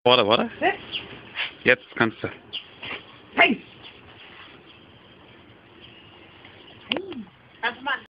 Warte. Jetzt kannst du. Hey! Kannst du mal